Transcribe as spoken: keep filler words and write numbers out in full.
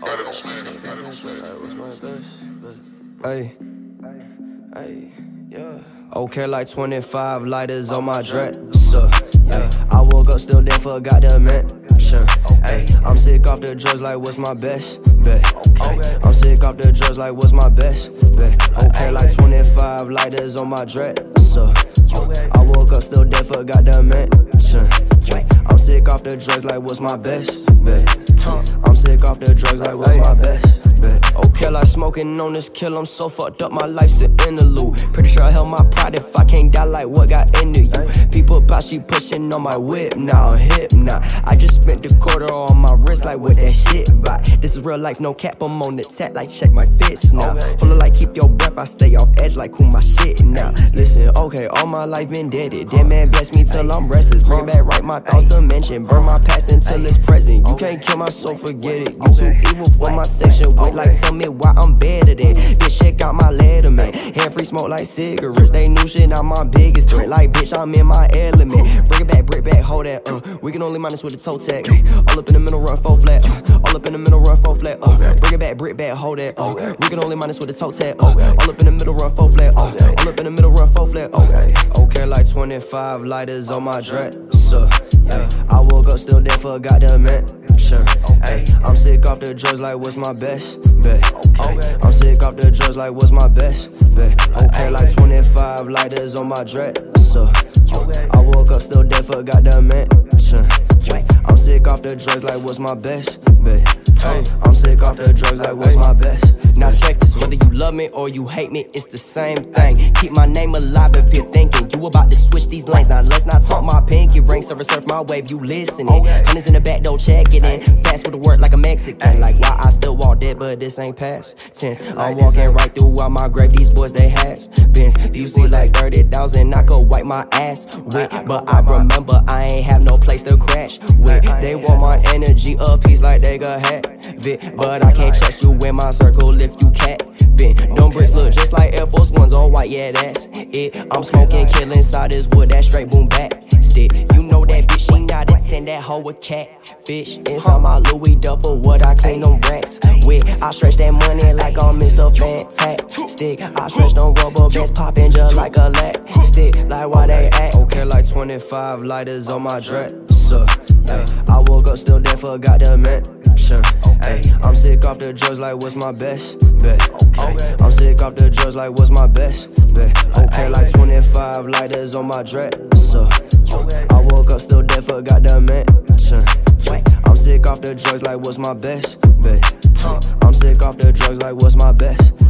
Got it on swag, got it on swag. What's my best? Hey, hey, yeah. Okay, like twenty-five lighters on my dresser. Hey, I woke up still there, forgot to mention. Hey, I'm sick off the drugs, like what's my best bet? Hey, I'm sick off the drugs, like what's my best bet? Okay, like twenty-five lighters on my dresser. I woke up still there, forgot to mention. I'm sick off the drugs, like what's my best bet? I'm sick off the drugs, like what's my best bet? Okay, like smoking on this kill, I'm so fucked up, my life's an interlude. Pretty sure I held my pride if I can't die, like what got into you? People about she pushing on my whip now, hip now. I just spent the quarter on my wrist, like what that shit by. This is real life, no cap, I'm on the tap, like check my fist now. Hold on, like keep your breath, I stay off edge, like who my shit now. Listen, okay, all my life been dead, it dead man bless me till I'm restless. Bring back right my thoughts to mention, burn my past until it's present. You can't kill my soul, forget it. You too evil for my section, wait like tell me why I'm better than. Bitch, check out my letter, man. Hand free smoke like cigarettes. They new shit, not my biggest threat. Like bitch, I'm in my element. Bring it back, bring it back, hold that. Uh, we can only minus with the toe tag. All up in the middle, run full flat. Uh, all up in the middle, run full flat. Uh, bring it back, bring it back, hold that. Uh, we can only minus with the toe tag. Uh, all up in the middle, run full flat. Uh, all up in the middle, run full flat. Uh, okay, like twenty-five lighters on my dresser. Ay, I woke up still there, forgot to mention. Ay, I'm sick off the drugs, like what's my best bet? Ay, I'm sick off the drugs, like what's my best bet? Okay, like twenty-five lighters on my dresser. I woke up still there, forgot to mention. I'm sick off the drugs, like what's my best bet? Ay, I'm sick off the drugs, like what's my best? Now check this, whether you love me or you hate me, it's the same thing. Keep my name alive if you're thinking you about to switch these lanes. Now let's not talk my pinky ring, surf surf my wave, you listening. Hundreds in the back, don't check it in. Fast with the word like a Mexican. Like why I still walk dead, but this ain't past tense. I'm walking right through out my grave, these boys they has been. You see like thirty thousand, I could wipe my ass with. But I remember I ain't have no place to crash with. They want my energy a piece like they could have it. But I can't trust you in my circle if you can't been. Them bricks look just like Air Force Ones, all white, yeah, that's it. I'm smoking, kill inside this wood, that straight boom back stick. You know that bitch, she not a ten, that hoe a catfish. Inside my Louis duffel, what I clean them racks with. I stretch that money like I'm Mister Fantastic. I stretch them rubber bands, popping just like a stick. Like why they act. Okay, like twenty-five lighters on my dresser. Ay, I woke up still there, forgot to mention. Ay, I'm sick off the drugs, like what's my best bet? Ay, I'm sick off the drugs, like what's my best bet? Okay, like twenty-five lighters on my dresser. I woke up still there, forgot to mention. I'm sick off the drugs, like what's my best bet? I'm sick off the drugs, like what's my best